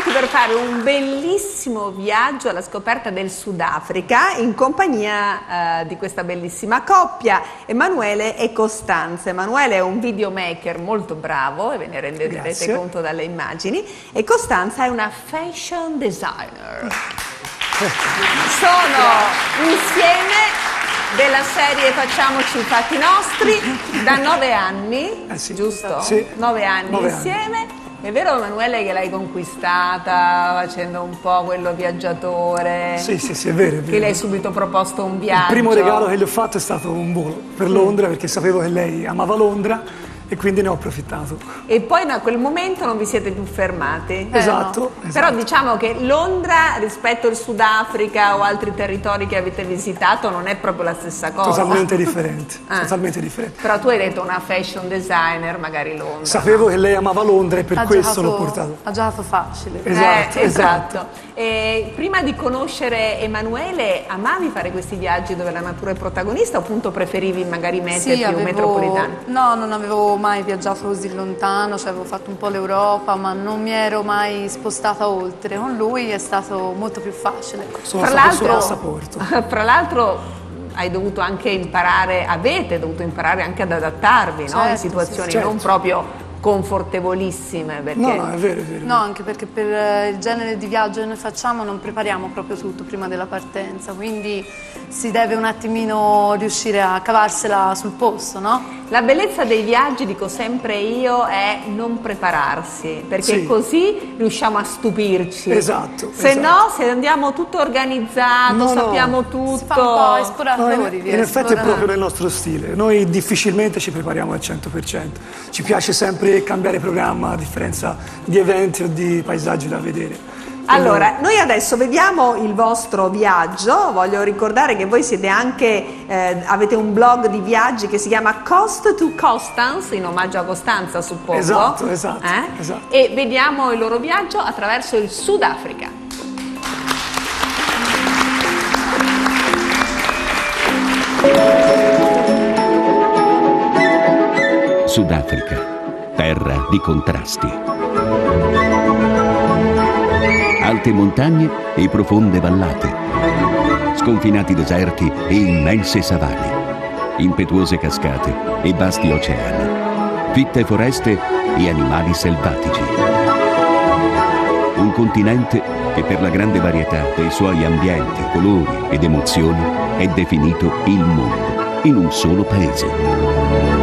pronti per fare un bellissimo viaggio alla scoperta del Sudafrica in compagnia di questa bellissima coppia, Emanuele e Costanza. Emanuele è un videomaker molto bravo, e ve ne renderete conto dalle immagini, e Costanza è una fashion designer. Sono insieme della serie Facciamoci i fatti nostri da 9 anni, giusto? Sì. 9 anni insieme. È vero, Emanuele, che l'hai conquistata facendo un po' quello viaggiatore? Sì, è vero, è vero. Che le hai subito proposto un viaggio? Il primo regalo che le ho fatto è stato un volo per Londra, perché sapevo che lei amava Londra e quindi ne ho approfittato. E poi da quel momento non vi siete più fermati? Esatto. Però diciamo che Londra rispetto al Sudafrica o altri territori che avete visitato non è proprio la stessa cosa. Totalmente differente, totalmente differente. Però tu hai detto una fashion designer, magari Londra. Sapevo che lei amava Londra e per questo l'ho portato. Ha giocato facile. Esatto. E prima di conoscere Emanuele, amavi fare questi viaggi dove la natura è protagonista o appunto preferivi magari mete più metropolitane? No, non avevo mai viaggiato così lontano, cioè avevo fatto un po' l'Europa, ma non mi ero mai spostata oltre. Con lui è stato molto più facile. Fra l'altro hai dovuto anche imparare, avete dovuto imparare anche ad adattarvi, no? In situazioni non proprio confortevolissime, perché... No, è vero, è vero. No, anche perché per il genere di viaggio che noi facciamo non prepariamo proprio tutto prima della partenza, quindi si deve un attimino riuscire a cavarsela sul posto, no? La bellezza dei viaggi, dico sempre io, è non prepararsi, perché così riusciamo a stupirci. Esatto. Se no, se andiamo tutto organizzato, sappiamo tutto... Si fa un po' esploratori. In effetti è proprio nel nostro stile. Noi difficilmente ci prepariamo al 100%. Ci piace sempre cambiare programma a differenza di eventi o di paesaggi da vedere. Allora, noi adesso vediamo il vostro viaggio. Voglio ricordare che voi siete anche, avete un blog di viaggi che si chiama Coast to Constance, in omaggio a Costanza, suppongo. Esatto. E vediamo il loro viaggio attraverso il Sudafrica. Sudafrica, terra di contrasti. Alte montagne e profonde vallate, sconfinati deserti e immense savane, impetuose cascate e vasti oceani, fitte foreste e animali selvatici. Un continente che per la grande varietà dei suoi ambienti, colori ed emozioni è definito il mondo in un solo paese.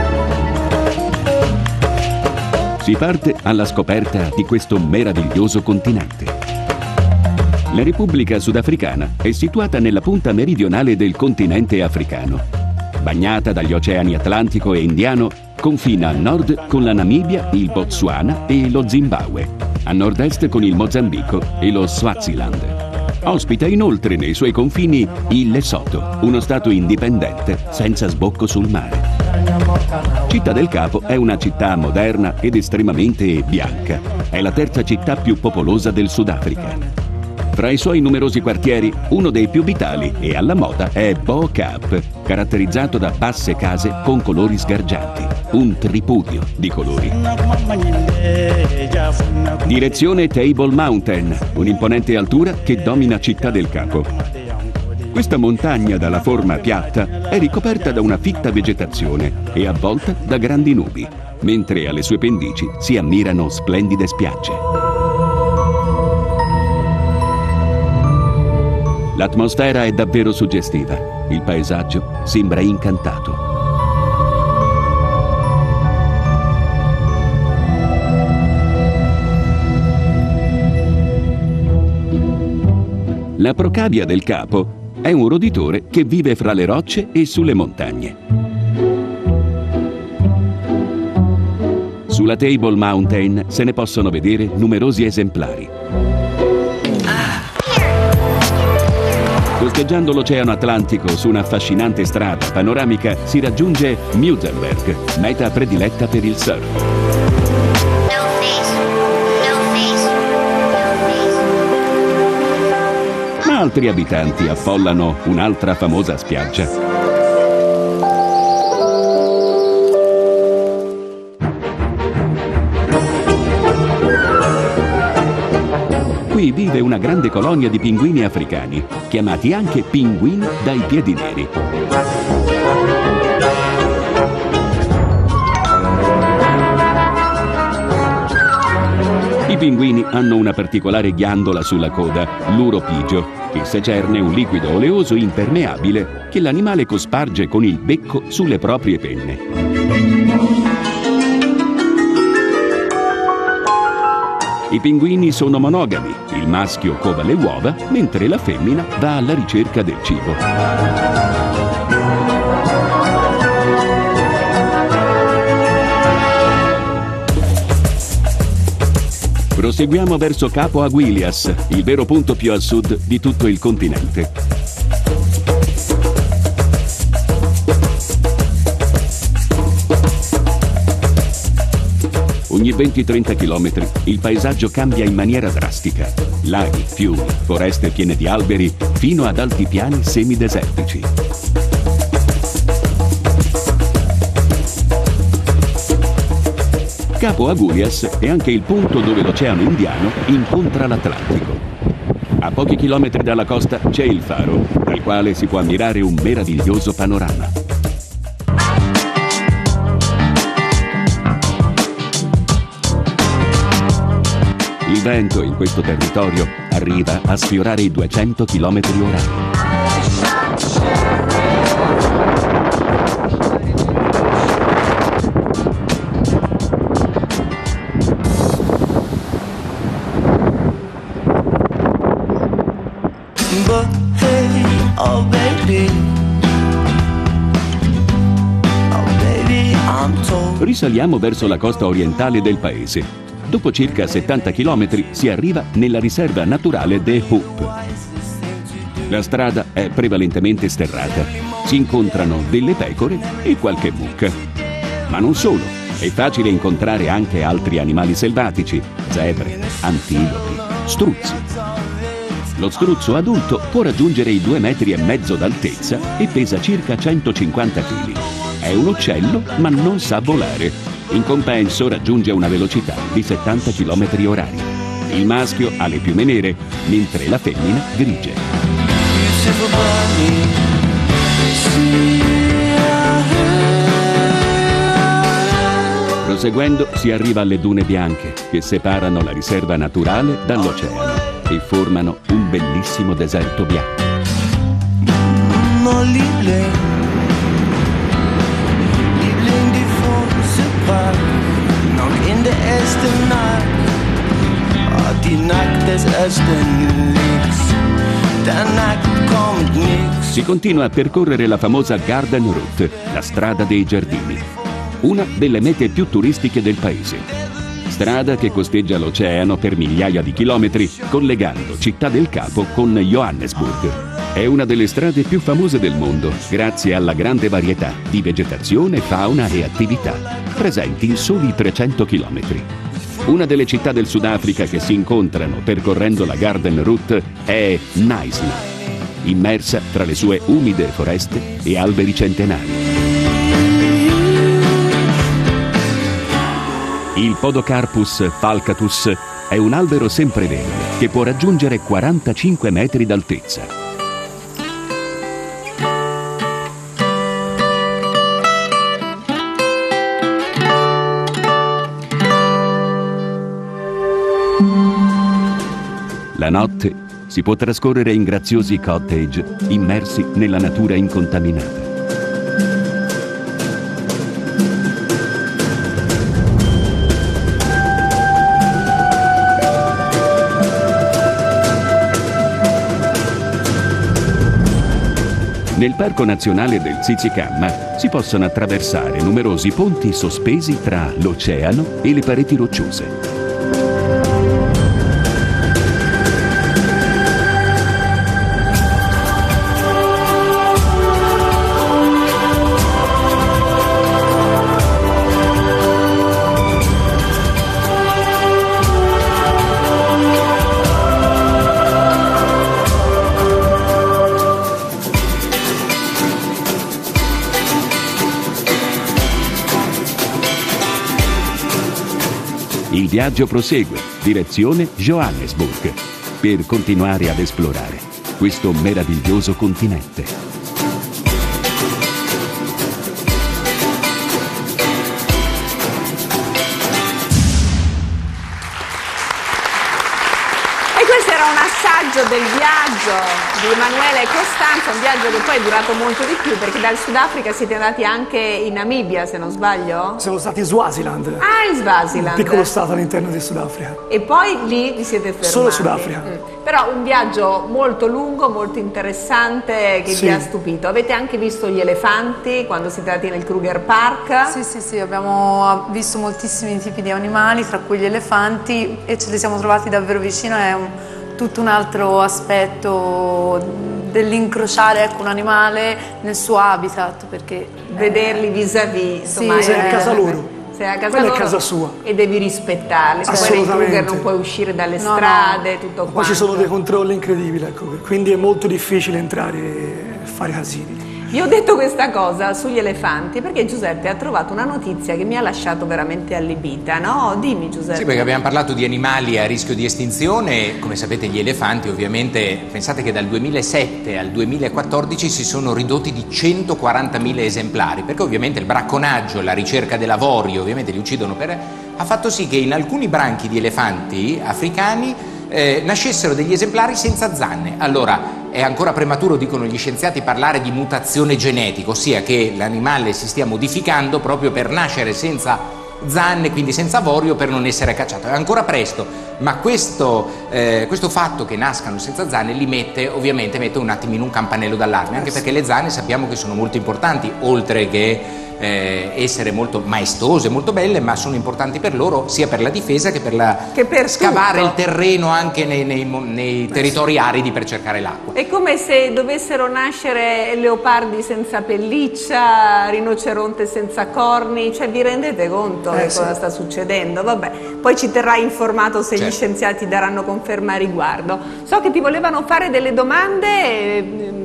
Si parte alla scoperta di questo meraviglioso continente. La Repubblica Sudafricana è situata nella punta meridionale del continente africano. Bagnata dagli oceani Atlantico e Indiano, confina a nord con la Namibia, il Botswana e lo Zimbabwe, a nord-est con il Mozambico e lo Swaziland. Ospita inoltre nei suoi confini il Lesotho, uno stato indipendente senza sbocco sul mare. Città del Capo è una città moderna ed estremamente bianca. È la terza città più popolosa del Sudafrica. Fra i suoi numerosi quartieri, uno dei più vitali e alla moda è Bo Kaap, caratterizzato da basse case con colori sgargianti, un tripudio di colori. Direzione Table Mountain, un'imponente altura che domina Città del Capo. Questa montagna dalla forma piatta è ricoperta da una fitta vegetazione e avvolta da grandi nubi, mentre alle sue pendici si ammirano splendide spiagge. L'atmosfera è davvero suggestiva, il paesaggio sembra incantato. La Procavia del Capo è un roditore che vive fra le rocce e sulle montagne. Sulla Table Mountain se ne possono vedere numerosi esemplari. Costeggiando l'Oceano Atlantico su un'affascinante strada panoramica si raggiunge Muizenberg, meta prediletta per il surf. Altri abitanti affollano un'altra famosa spiaggia. Qui vive una grande colonia di pinguini africani, chiamati anche pinguini dai piedi neri. I pinguini hanno una particolare ghiandola sulla coda, l'uropigio, che secerne un liquido oleoso impermeabile che l'animale cosparge con il becco sulle proprie penne. I pinguini sono monogami, il maschio cova le uova, mentre la femmina va alla ricerca del cibo. Proseguiamo verso Capo Aguilias, il vero punto più a sud di tutto il continente. Ogni 20-30 km il paesaggio cambia in maniera drastica. Laghi, fiumi, foreste piene di alberi, fino ad altipiani semidesertici. Capo Aguilias è anche il punto dove l'Oceano Indiano incontra l'Atlantico. A pochi chilometri dalla costa c'è il faro, dal quale si può ammirare un meraviglioso panorama. Il vento in questo territorio arriva a sfiorare i 200 km/h. Risaliamo verso la costa orientale del paese. Dopo circa 70 km si arriva nella riserva naturale de Hoop. La strada è prevalentemente sterrata. Si incontrano delle pecore e qualche mucca. Ma non solo, è facile incontrare anche altri animali selvatici, zebre, antilopi, struzzi. Lo struzzo adulto può raggiungere i 2,5 metri d'altezza e pesa circa 150 kg. È un uccello, ma non sa volare. In compenso raggiunge una velocità di 70 km/h. Il maschio ha le piume nere, mentre la femmina grigie. Proseguendo si arriva alle dune bianche che separano la riserva naturale dall'oceano e formano un bellissimo deserto bianco. In de erste Nacht, die Nacht des ersten Lichts, danach kommt nichts. Si continua a percorrere la famosa Garden Route, la strada dei giardini, una delle mete più turistiche del paese. Strada che costeggia l'oceano per migliaia di chilometri, collegando Città del Capo con Johannesburg. È una delle strade più famose del mondo, grazie alla grande varietà di vegetazione, fauna e attività, presenti in soli 300 km. Una delle città del Sudafrica che si incontrano percorrendo la Garden Route è Knysna, immersa tra le sue umide foreste e alberi centenari. Il Podocarpus falcatus è un albero sempreverde che può raggiungere 45 metri d'altezza. La notte si può trascorrere in graziosi cottage immersi nella natura incontaminata. Nel Parco Nazionale del Tsitsikamma si possono attraversare numerosi ponti sospesi tra l'oceano e le pareti rocciose. Il viaggio prosegue, direzione Johannesburg. per continuare ad esplorare questo meraviglioso continente. Questo era un assaggio del viaggio di Emanuele e Costanza, un viaggio che poi è durato molto di più, perché dal Sudafrica siete andati anche in Namibia, se non sbaglio? Siamo stati in Swaziland. Ah, in Swaziland. Un piccolo stato all'interno del Sudafrica. E poi lì vi siete fermati. Solo Sudafrica. Però un viaggio molto lungo, molto interessante, che Sì. vi ha stupito. Avete anche visto gli elefanti quando siete andati nel Kruger Park? Sì, abbiamo visto moltissimi tipi di animali, tra cui gli elefanti, e ce li siamo trovati davvero vicino. È tutto un altro aspetto dell'incrociare, ecco, un animale nel suo habitat, perché Vederli vis-à-vis, insomma, Sì, Sei a casa loro. sei a casa Quella è loro casa sua. e devi rispettarli. Poi nel Assolutamente. Kruger non puoi uscire dalle No, strade, tutto Poi quanto. ci sono dei controlli incredibili, ecco, quindi è molto difficile entrare e fare casini. Io ho detto questa cosa sugli elefanti perché Giuseppe ha trovato una notizia che mi ha lasciato veramente allibita, no? Dimmi, Giuseppe. Sì, perché abbiamo parlato di animali a rischio di estinzione. Come sapete, gli elefanti, ovviamente, pensate che dal 2007 al 2014 si sono ridotti di 140.000 esemplari, perché ovviamente il bracconaggio, la ricerca dell'avorio, ovviamente li uccidono ha fatto sì che in alcuni branchi di elefanti africani nascessero degli esemplari senza zanne. Allora, è ancora prematuro, dicono gli scienziati, parlare di mutazione genetica, ossia che l'animale si stia modificando proprio per nascere senza zanne, quindi senza avorio, per non essere cacciato. È ancora presto, ma questo fatto che nascano senza zanne li mette un attimino un campanello d'allarme, anche perché le zanne sappiamo che sono molto importanti, oltre che essere molto maestose, molto belle, ma sono importanti per loro sia per la difesa che per scavare tutto. il terreno anche nei territori aridi per cercare l'acqua. È come se dovessero nascere leopardi senza pelliccia, rinoceronte senza corni, cioè vi rendete conto che cosa sta succedendo? Vabbè, poi ci terrai informato se gli scienziati daranno conferma a riguardo. So che ti volevano fare delle domande,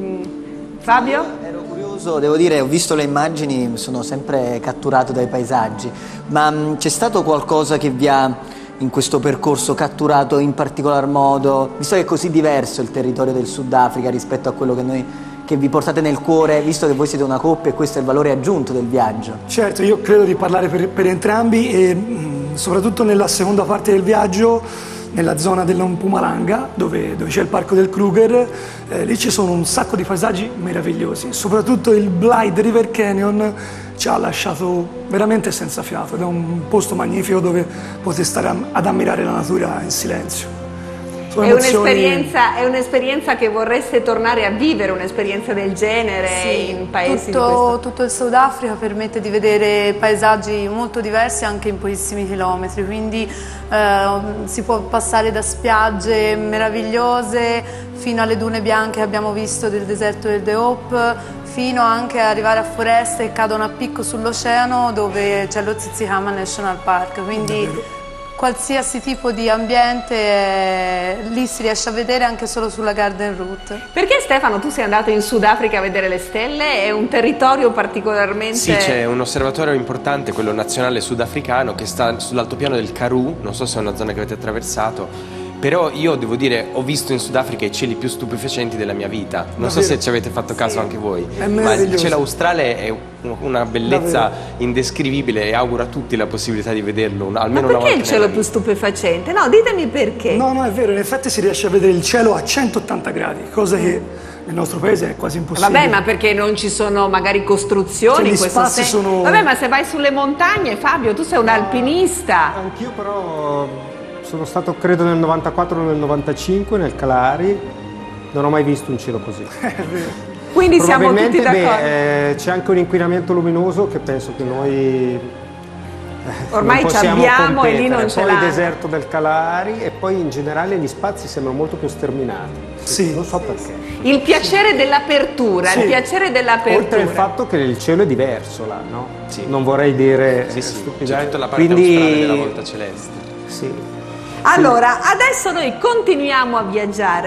Fabio? Ero curioso, devo dire, ho visto le immagini, sono sempre catturato dai paesaggi, ma c'è stato qualcosa che vi ha in questo percorso catturato in particolar modo, visto che è così diverso il territorio del Sudafrica rispetto a quello che vi portate nel cuore, visto che voi siete una coppia e questo è il valore aggiunto del viaggio? Certo, io credo di parlare per entrambi e soprattutto nella seconda parte del viaggio, nella zona dell'Mpumalanga, dove c'è il parco del Kruger, lì ci sono un sacco di paesaggi meravigliosi, soprattutto il Blythe River Canyon ci ha lasciato veramente senza fiato, ed è un posto magnifico dove potete stare ad ammirare la natura in silenzio. È un'esperienza che vorreste tornare a vivere, un'esperienza del genere in paesi di questo... Tutto il Sudafrica permette di vedere paesaggi molto diversi anche in pochissimi chilometri, quindi si può passare da spiagge meravigliose fino alle dune bianche che abbiamo visto del deserto del The Hope, fino anche ad arrivare a foreste che cadono a picco sull'oceano dove c'è lo Tsitsikamma National Park, quindi qualsiasi tipo di ambiente lì si riesce a vedere anche solo sulla Garden Route. Perché Stefano, tu sei andato in Sudafrica a vedere le stelle? È un territorio particolarmente... Sì, c'è un osservatorio importante, quello nazionale sudafricano, che sta sull'altopiano del Karoo, non so se è una zona che avete attraversato, però io devo dire, ho visto in Sudafrica i cieli più stupefacenti della mia vita. Non so se ci avete fatto caso anche voi, ma il cielo australe è una bellezza indescrivibile e auguro a tutti la possibilità di vederlo almeno una volta. Perché il cielo più stupefacente? No, ditemi perché. No, è vero, in effetti si riesce a vedere il cielo a 180 gradi, cosa che nel nostro paese è quasi impossibile. Vabbè, ma perché non ci sono magari costruzioni in questo senso? Vabbè, ma se vai sulle montagne, Fabio, tu sei un alpinista. Anch'io però sono stato credo nel 94 o nel 95 nel Kalahari, non ho mai visto un cielo così. Quindi siamo tutti d'accordo. C'è anche un inquinamento luminoso che penso che noi ormai non ci possiamo abbiamo competere. e lì non ce l'hanno. Poi il deserto del Kalahari e poi in generale gli spazi sembrano molto più sterminati. Sì. Non so perché. Il piacere dell'apertura, Sì. il piacere dell'apertura. Oltre al fatto che il cielo è diverso là, no? Sì. Non vorrei dire C'è stupidaggini. tutta la parte australe della volta celeste. Sì. Allora, adesso noi continuiamo a viaggiare.